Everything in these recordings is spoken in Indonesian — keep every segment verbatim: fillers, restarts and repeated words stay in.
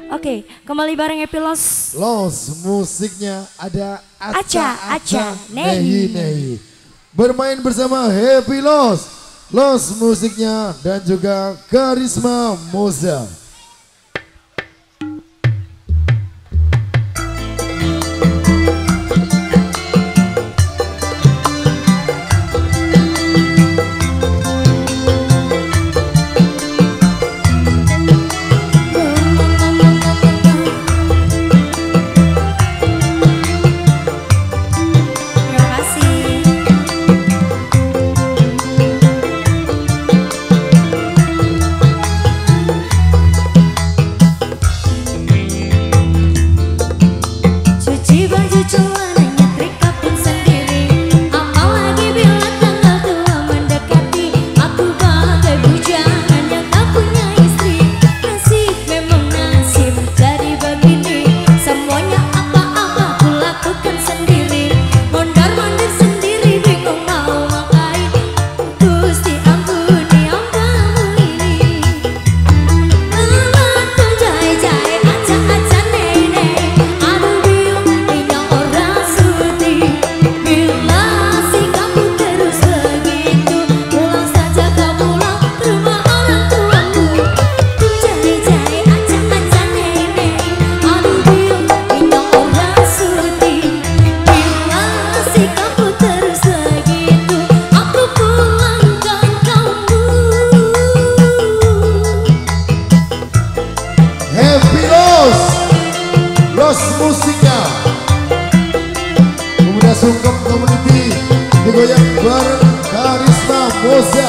Oke, kembali bareng Happy Los. Los, musiknya ada Aca, Aca, Aca, Nehi, Nehi. Bermain bersama Happy Los. Los musiknya dan juga Karisma Moza. Los musiknya Pemuda Sungkem Community digoyang bareng Karisma Moza.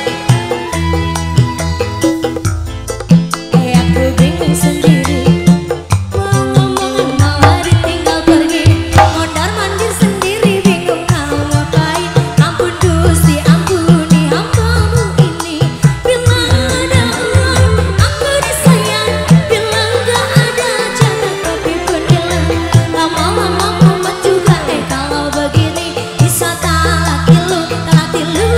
Eh aku bingung sendiri, mau ngomong malah ditinggal pergi, mondar mandir sendiri bingung mau ngapain. Ampun Gusti ampuni hambamu ini, bila ada uang aku disayang, bila gak ada jangan tapi pun hilang. Lama-lama mumet juga eh kalau begini bisa tak tilu tak tilu.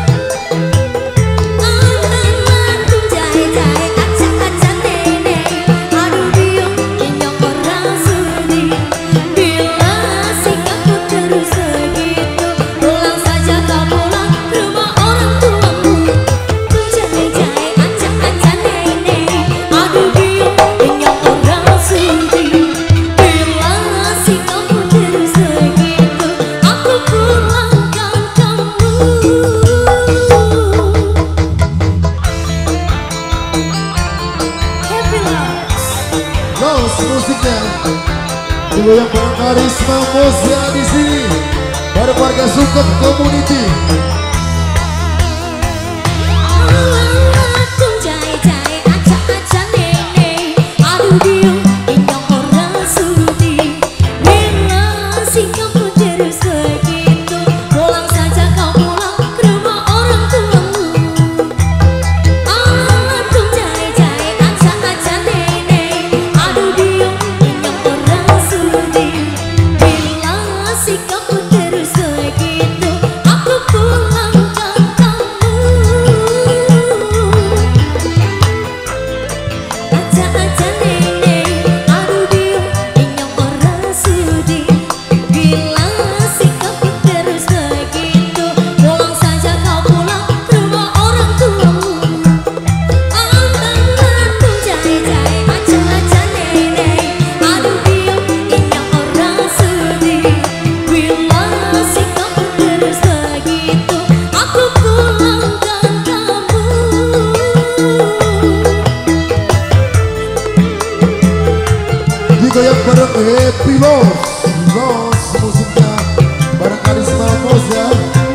Los musiknya digoyang bareng Karisma Moza di sini bareng warga Sungkem Community. Digoyang bareng Happy Los. Los musiknya bareng Karisma Moza.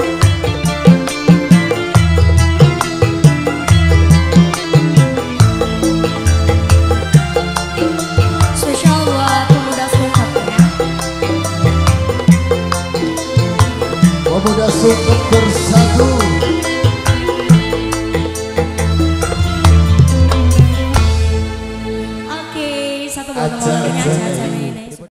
Spesial buat pemuda Sungkem ya. Pemuda Sungkem bersatu. Oke, satu buat Aca, teman-temannya Aca. aja.